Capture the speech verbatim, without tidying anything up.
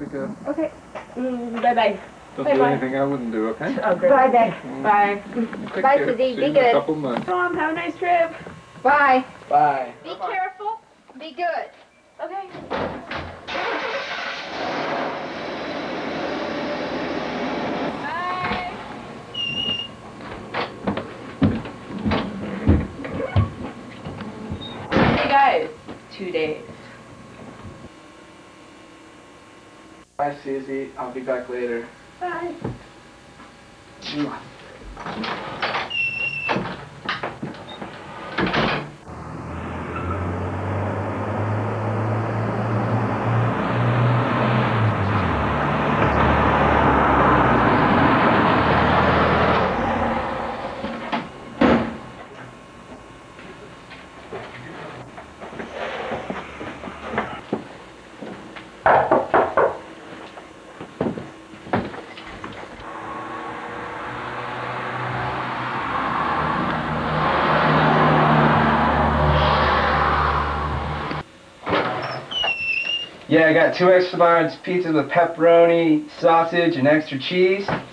be good. Okay. Mm, bye-bye. Don't bye do bye. anything I wouldn't do, okay? Oh, great. Bye, Dad. Mm. Bye. Take Bye, care. Suzy. See Be you in a good. couple months. Mom, have a nice trip. Bye. Bye. Be careful. Be good. Okay. Bye. Hey guys, two days. Bye, Susie. I'll be back later. Bye. Mwah. Yeah, I got two extra large pizzas with pepperoni, sausage, and extra cheese.